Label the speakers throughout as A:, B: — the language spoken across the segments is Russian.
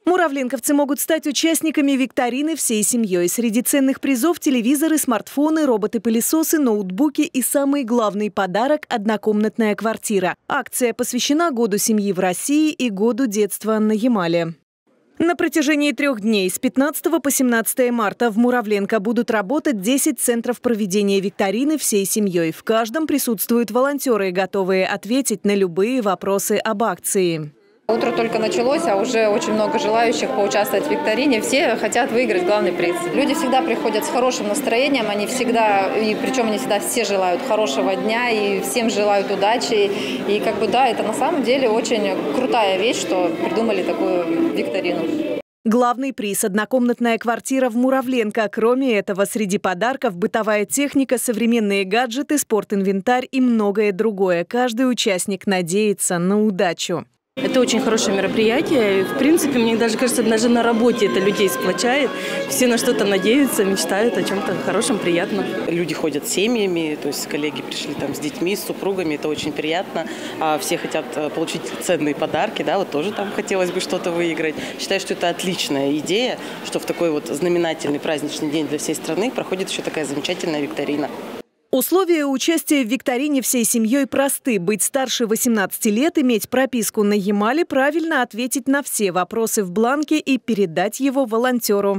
A: Муравленковцы могут стать участниками викторины всей семьей. Среди ценных призов – телевизоры, смартфоны, роботы-пылесосы, ноутбуки и самый главный подарок – однокомнатная квартира. Акция посвящена Году семьи в России и Году детства на Ямале. На протяжении 3 дней с 15 по 17 марта в Муравленко будут работать 10 центров проведения викторины всей семьей. В каждом присутствуют волонтеры, готовые ответить на любые вопросы об акции.
B: Утро только началось, а уже очень много желающих поучаствовать в викторине. Все хотят выиграть главный приз. Люди всегда приходят с хорошим настроением, они всегда, и причем они всегда все желают хорошего дня и всем желают удачи. И это на самом деле очень крутая вещь, что придумали такую викторину.
A: Главный приз – однокомнатная квартира в Муравленко. Кроме этого, среди подарков – бытовая техника, современные гаджеты, спортинвентарь и многое другое. Каждый участник надеется на удачу.
C: Это очень хорошее мероприятие. В принципе, мне даже кажется, даже на работе это людей сплочает. Все на что-то надеются, мечтают о чем-то хорошем, приятном.
D: Люди ходят с семьями, то есть коллеги пришли там с детьми, с супругами, это очень приятно. Все хотят получить ценные подарки, тоже там хотелось бы что-то выиграть. Считаю, что это отличная идея, что в такой знаменательный праздничный день для всей страны проходит еще такая замечательная викторина.
A: Условия участия в викторине всей семьей просты. Быть старше 18 лет, иметь прописку на Ямале, правильно ответить на все вопросы в бланке и передать его волонтеру.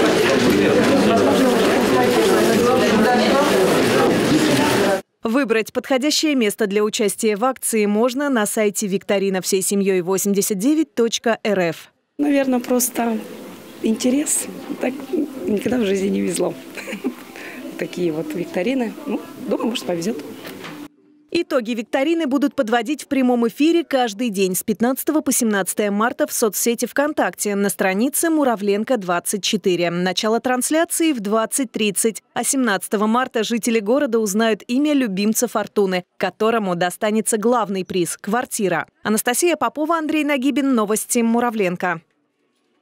A: Выбрать подходящее место для участия в акции можно на сайте викторина всей семьей 89.rf.
E: Наверное, просто интерес. Так никогда в жизни не везло. Такие викторины. Думаю, может, повезет.
A: Итоги викторины будут подводить в прямом эфире каждый день с 15 по 17 марта в соцсети ВКонтакте на странице Муравленко24. Начало трансляции в 20:30. А 17 марта жители города узнают имя любимца Фортуны, которому достанется главный приз – квартира. Анастасия Попова, Андрей Нагибин. Новости Муравленко.